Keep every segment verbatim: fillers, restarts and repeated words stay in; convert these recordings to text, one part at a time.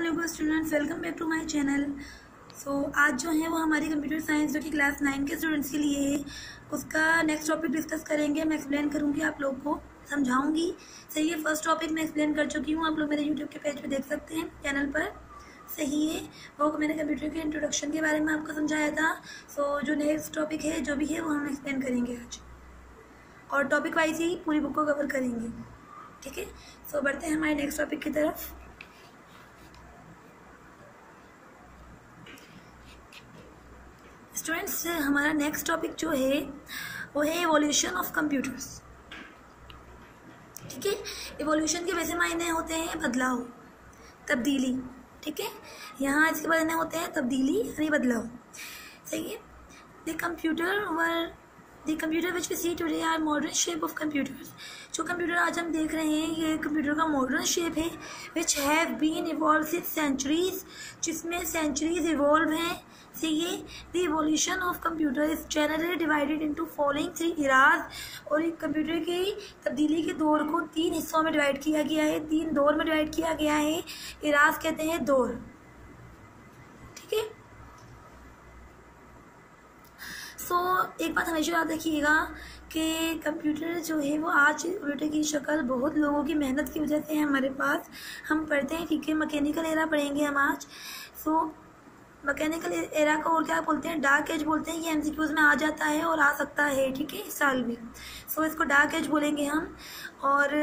अस्सलाम students, welcome back to my channel. So आज जो है वो हमारी कंप्यूटर साइंस जो कि क्लास नाइन के स्टूडेंट्स के लिए है, उसका नेक्स्ट टॉपिक डिस्कस करेंगे। मैं एक्सप्लेन करूँगी, आप लोग को समझाऊंगी। सही है, फर्स्ट टॉपिक मैं एक्सप्लेन कर चुकी हूँ, आप लोग मेरे यूट्यूब के पेज पे देख सकते हैं, चैनल पर। सही है, वो मैंने कंप्यूटर के इंट्रोडक्शन के बारे में आपको समझाया था। सो so, जो नेक्स्ट टॉपिक है जो भी है वो हम एक्सप्लेन करेंगे आज, और टॉपिक वाइज ही पूरी बुक को कवर करेंगे। ठीक है, सो so, बढ़ते हैं हमारे नेक्स्ट टॉपिक की तरफ। स्टूडेंट्स, हमारा नेक्स्ट टॉपिक जो है वो है इवोल्यूशन ऑफ कंप्यूटर्स। ठीक है, इवोल्यूशन के वैसे मायने होते हैं बदलाव, तब्दीली। ठीक है, यहाँ इसके मायने होते हैं तब्दीली यानी बदलाव। सही है, the computer were the computer which we see today are modern shape of computers. जो कंप्यूटर आज हम देख रहे हैं ये कंप्यूटर का मॉडर्न शेप है, which have been evolve since centuries, जिसमें सेंचुरीज इवॉल्व हैं। सही है, the evolution of computer is generally divided into following three eras. और एक कंप्यूटर की तब्दीली के दौर को तीन हिस्सों में डिवाइड किया गया है, तीन दौर में डिवाइड किया गया है। इराज कहते हैं दौर। ठीक है, सो so, एक बात हमेशा याद रखिएगा कि कंप्यूटर जो है वो आज कंप्यूटर की शक्ल बहुत लोगों की मेहनत की वजह से है हमारे पास, हम पढ़ते हैं। ठीक है, मैकेनिकल एरा पढ़ेंगे हम आज। सो so, मैकेनिकल एरा को और क्या बोलते हैं, डार्क एज बोलते हैं। ये एमसीक्यूज में आ जाता है और आ सकता है। ठीक है, इस साल भी। सो so, इसको डार्क एज बोलेंगे हम। और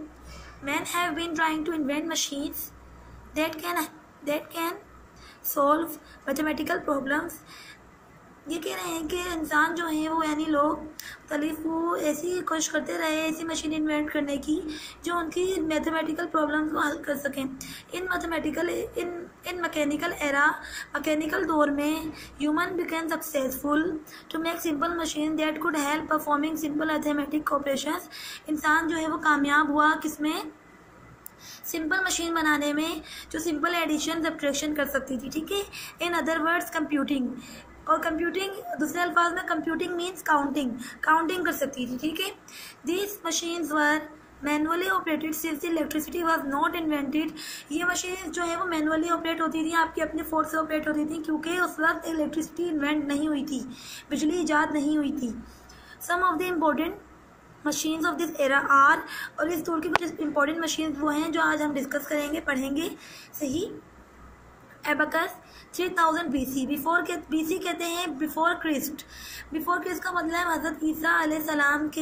man have been trying to invent machines that can that can solve mathematical problems. ये कह रहे हैं कि इंसान जो है वो यानी लोग तलीफ वो ऐसी कोशिश करते रहे ऐसी मशीन इन्वेंट करने की जो उनकी मैथमेटिकल प्रॉब्लम्स को हल कर सकें। In mathematical in in mechanical era mechanical दौर में human became successful to make simple machine that could help performing simple mathematic operations. इंसान जो है वो कामयाब हुआ किसमें, सिंपल मशीन बनाने में जो सिंपल एडिशन सब्ट्रैक्शन कर सकती थी। ठीक है, इन अदर वर्ड्स कंप्यूटिंग। और कंप्यूटिंग दूसरे अल्फाज में कंप्यूटिंग मीन्स काउंटिंग, काउंटिंग कर सकती थी। ठीक है, these machines were manually operated since electricity was not invented. ये मशीन जो है वो मैनुअली ऑपरेट होती थी, आपकी अपने फोर्स से ऑपरेट होती थी, क्योंकि उस वक्त इलेक्ट्रिसिटी इन्वेंट नहीं हुई थी, बिजली ईजाद नहीं हुई थी। Some of the important machines of this era are, और इस दौर की कुछ इंपॉर्टेंट मशीन वो हैं जो आज हम डिस्कस करेंगे, पढ़ेंगे। सही, abacus three thousand B C, before के बी सी कहते हैं बिफोर क्रिस्ट। बिफोर क्रिस्ट का मतलब है हज़रत ईसा अलैहिस्सलाम के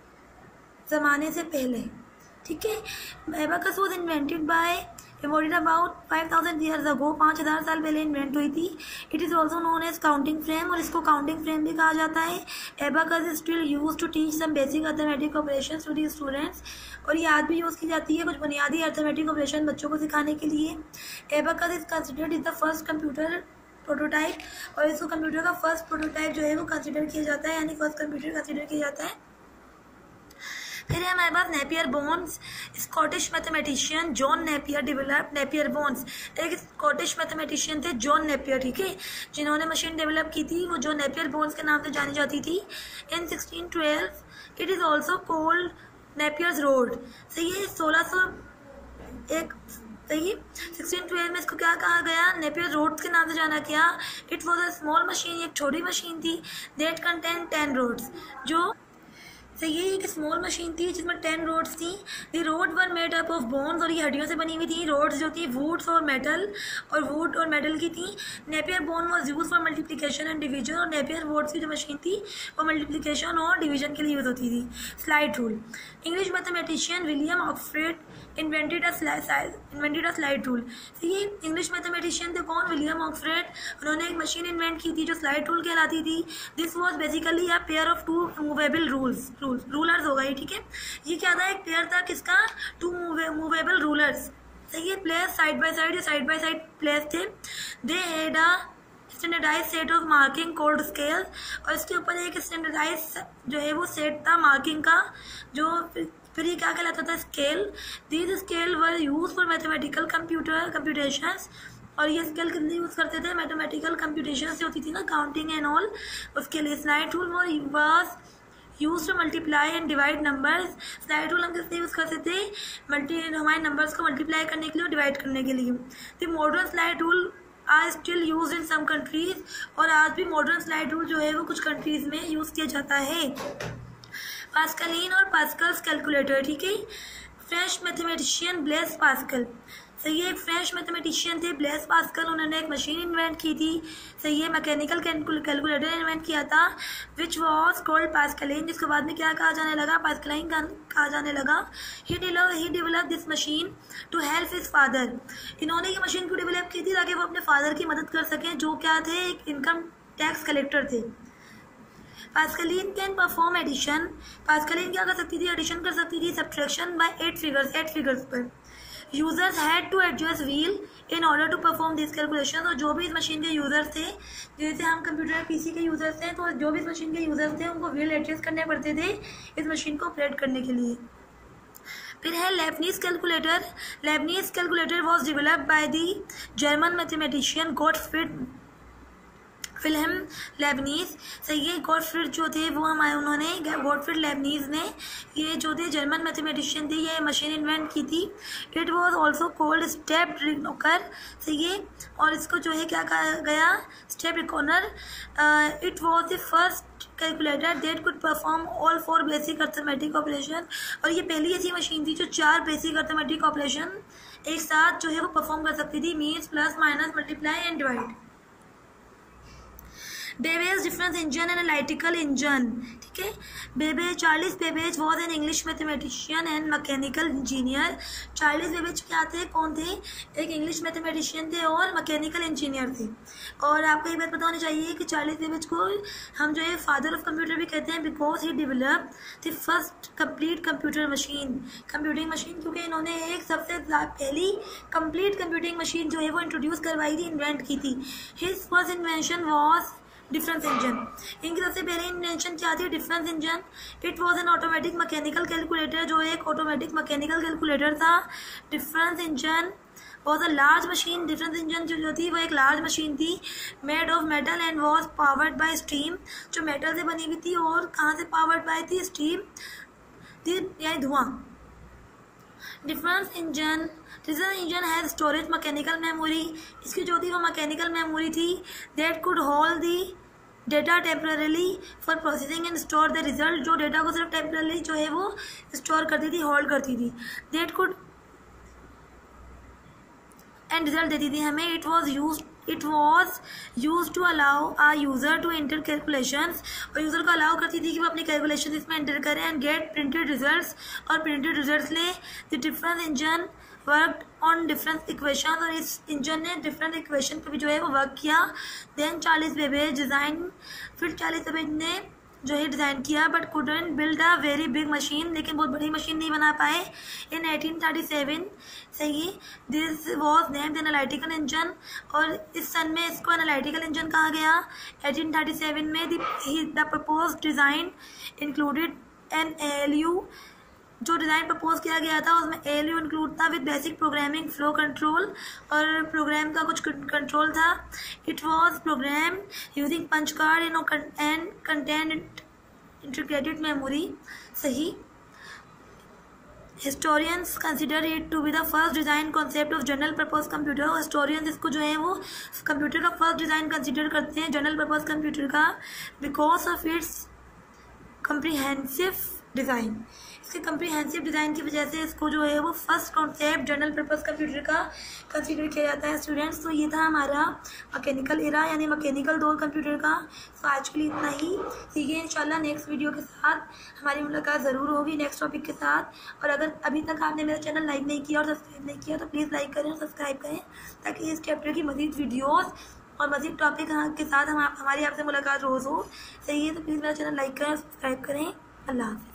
ज़माने से पहले। ठीक है, abacus was invented by invented about five thousand years ago, पाँच हज़ार साल पहले इन्वेंट हुई थी। It is also known as counting frame, और इसको काउंटिंग फ्रेम भी कहा जाता है। Abacus is still use to teach some basic arithmetic operation to the students, और ये आज भी यूज़ की जाती है कुछ बुनियादी अर्थमेटिक ऑपरेशन बच्चों को सिखाने के लिए। Abacus is considered is the first computer prototype, और इसको कंप्यूटर का फर्स्ट प्रोटोटाइप जो है वो कंसिडर किया जाता है, यानी फर्स्ट कंप्यूटर कंसिडर किया जाता है। फिर है हमारे पास Napier bones, Scottish mathematician John Napier develop Napier bones. एक स्कॉटिश मैथमेटिशियन थे जॉन नेपियर, ठीक है, जिन्होंने मशीन डेवलप की थी, वो जो नेपियर बोन्स के नाम से जानी जाती थी। In sixteen twelve it is also called Napier's rods. सही है, सोलह सौ एक सही सिक्सटीन ट्वेल्व में इसको क्या कहा गया, नेपियर रोड्स के नाम से जाना गया। It was a small machine, एक छोटी मशीन थी, दैट कंटेन टेन रोड्स, जो तो ये एक स्मॉल मशीन थी जिसमें टेन रोड्स थी। The rod were made up of bones, और ये हड्डियों से बनी हुई थी। रोड्स जो थी वुड्स और मेटल, और वुड और मेटल की थी। Napier bone was use for multiplication and division, और नेपियर बोर्ड्स की जो मशीन थी वो मल्टीप्लिकेशन और डिवीजन के लिए यूज होती थी। Slide rule, English mathematician William Oxford invented invented a slide rule. तो ये इंग्लिश मैथमेटिशियन थे कौन, विलियम ऑक्सफोर्ड। उन्होंने एक मशीन इन्वेंट की थी जो स्लाइड रूल कहलाती थी। This was basically a pair of two movable rules rules rulers होगा ये। ठीक है, ये क्या था, एक पेयर था किसका, टू मूवेबल रूलर्स। सही है, प्लेस साइड बाय साइड, ये साइड बाय साइड प्लेस थे। They had a standardize set of marking called scale, और इसके ऊपर एक स्टैंडर्डाइज जो है वो सेट था मार्किंग का, जो फिर ये क्या कहलाता था, scale. These scale were use for mathematical computer computations, और ये स्केल कितने यूज़ करते थे, मैथमेटिकल कंप्यूटेशन से होती थी ना, काउंटिंग एंड ऑल, उसके लिए। Slide rule was use to multiply and divide numbers. Slide rule हम किससे यूज़ कर सकते हैं, मल्टी हमारे नंबर्स को मल्टीप्लाई करने के लिए और डिवाइड करने के लिए। The modern slide rule are still use in some countries, और आज भी मॉडर्न स्लाइड रूल जो है वो कुछ कंट्रीज में यूज़ किया जाता है। पास्कलिन और पास्कल्स कैलकुलेटर, ठीक है। फ्रेंच मैथमेटिशियन ब्लेस पास्कल, सही है, एक फ्रेंच मैथमेटिशियन थे ब्लेस पास्कल, उन्होंने एक मशीन इन्वेंट की थी, सही है, मैकेनिकल कैलकुलेटर इन्वेंट किया था, विच वॉज कॉल्ड पास्कलिन, जिसके बाद में क्या कहा जाने लगा, पास्कलाइन कहा जाने लगा। He develop he develop this machine to help his father, इन्होंने ये मशीन क्यों डेवलप की थी, ताकि वो अपने फादर की मदद कर सकें, जो क्या थे, एक इनकम टैक्स कलेक्टर थे। Pascaline can perform addition, Pascaline क्या कर सकती थी, एडिशन कर सकती थी, subtraction by eight figures, eight figures पर। Users had to adjust wheel in order to perform this calculation, और जो भी इस मशीन के यूजर्स थे, जैसे हम कंप्यूटर पीसी के यूजर्स थे, तो जो भी इस मशीन के यूजर्स थे उनको व्हील एडजस्ट करने पड़ते थे इस मशीन को ऑपरेट करने के लिए। फिर है Leibniz calculator. Leibniz calculator was developed by the German mathematician Gottfried Wilhelm Leibniz, सही है, गॉटफ्रीड जो थे वो हमारे उन्होंने गॉटफ्रीड लेबनीज ने ये जो थे जर्मन मैथमेटिशियन थे, ये मशीन इन्वेंट की थी। It was also called step reckoner, सही है, और इसको जो है क्या कहा गया, step reckoner. It was the first calculator that could perform all four basic arithmetic operation, और ये पहली ऐसी मशीन थी जो चार बेसिक अर्थमेटिक ऑपरेशन एक साथ जो है वो परफॉर्म कर सकती थी, means plus minus multiply and divide. Babbage difference engine and analytical engine, ठीक है। Babbage Charles Babbage was an English mathematician and mechanical engineer. Charles Babbage क्या थे, कौन थे, एक इंग्लिश मैथमेटिशियन थे और मैकेनिकल इंजीनियर थे। और आपको एक बात पता होनी चाहिए कि चार्ल्स बेबेज को हम जो है फादर ऑफ कंप्यूटर भी कहते हैं, because he develop the first complete computer machine, computing machine, क्योंकि इन्होंने एक सबसे पहली कंप्लीट कंप्यूटिंग मशीन जो है वो इंट्रोड्यूस करवाई थी, इन्वेंट की थी। His first invention was difference engine, इनकी सबसे पहले इन्वेंशन क्या थी, difference engine. It was an automatic mechanical calculator, जो एक ऑटोमेटिक मैकेनिकल कैलकुलेटर था। Difference engine was a large machine, difference engine जो थी वो एक लार्ज मशीन थी, made of metal and was powered by steam, जो मेटल से बनी हुई थी और कहाँ से पावर्ड बाय थी, स्टीम, यानी धुआं। Difference engine difference engine has storage mechanical memory, इसकी जो थी वो मैकेनिकल मेमोरी थी, that could hold the data temporarily for processing and store the result, जो डेटा को सिर्फ टेम्परली जो है वो स्टोर करती थी, होल्ड करती थी, दैट कुड एंड रिजल्ट देती थी हमें। It was use it was use to allow a user to enter calculations, और यूजर को अलाउ करती थी कि वो अपनी कैलकुलेशन इसमें एंटर करें एंड गेट प्रिंटेड रिजल्ट्स, और प्रिंटेड रिजल्ट्स ले। The difference engine worked on different equation, और इस इंजन ने डिफरेंट इक्वेशन पर भी जो है वो वर्क किया। देन चार्ल्स बेबेज डिज़ाइन, फिर चार्ल्स बेबेज ने जो है डिज़ाइन किया, but couldn't build a very big machine, लेकिन बहुत बड़ी मशीन नहीं बना पाए। इन एटीन थर्टी सेवन, सही, this was named analytical engine, और इस सन में इसको एनालिटिकल इंजन कहा गया। एटीन थर्टी सेवन में the propose design included an A L U, जो डिज़ाइन प्रपोज किया गया था उसमें ए एल यू इंक्लूड था with basic programming flow control, और प्रोग्राम का कुछ कंट्रोल था। It was program using punch card and content integrated memory, सही। Historians consider it to be the first design concept of general purpose computer, historians इसको जो है वो computer का फर्स्ट डिज़ाइन कंसिडर करते हैं, जनरल पर्पज कंप्यूटर का, because of its comprehensive design, इसके कम्प्रीहेंसिव डिज़ाइन की वजह से इसको जो है वो first concept general purpose computer का कंसीडर किया जाता है। स्टूडेंट्स, तो ये था हमारा मैकेनिकल एरा यानी मैकेनिकल दौर कंप्यूटर का। तो आज के लिए इतना ही, ठीक है। इंशाल्लाह नेक्स्ट वीडियो के साथ हमारी मुलाकात ज़रूर होगी नेक्स्ट टॉपिक के साथ। और अगर अभी तक आपने मेरा चैनल लाइक नहीं किया और सब्सक्राइब नहीं किया तो प्लीज़ लाइक करें और सब्सक्राइब करें, ताकि इस चैप्टर की मज़ीद वीडियोज़ और मज़ीद टॉपिक के साथ हम हमारी आपसे मुलाकात रोज़ हो, सही है। तो प्लीज़ मेरा चैनल लाइक करें और सब्सक्राइब करें। अल्लाह हाफ़िज़।